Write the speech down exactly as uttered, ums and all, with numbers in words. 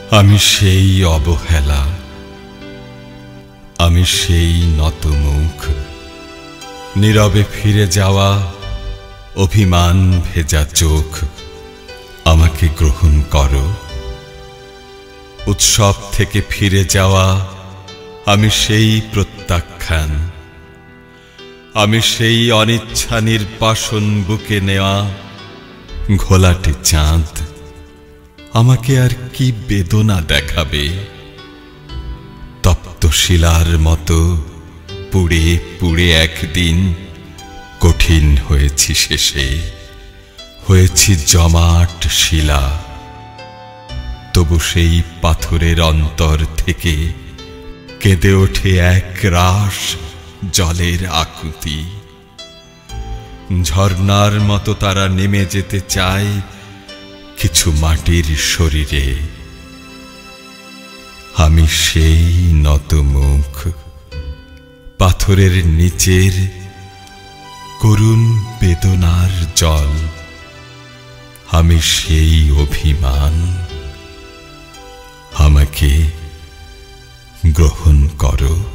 আমি সেই অবহেলা, আমি সেই নত মুখ, নীরবে ফিরে যাওয়া অভিমান ভেজা চোখ। আমাকে গ্রহণ করো। উৎসব থেকে ফিরে যাওয়া আমি সেই প্রত্যাখ্যান, আমি সেই অনিচ্ছা নির্বাসন বুকে নেওয়া ঘোলাটে চাঁদ। আমাকে আর কি বেদনা দেখাবে? তপ্ত শিলার মতো পুড়ে পুড়ে একদিন কঠিন হয়েছি, শেষে হয়েছি জমাট শিলা। তবু সেই পাথরের অন্তর থেকে কেঁদে ওঠে এক রাশ জলের আকুতি। ঝর্ণার মতো তারা নেমে যেতে চায় কিছু মাটির শরীরে। আমি সেই নত মুখ, পাথরের নিচের করুণ বেদনার জল। আমি সেই অভিমান, আমাকে গ্রহণ করো।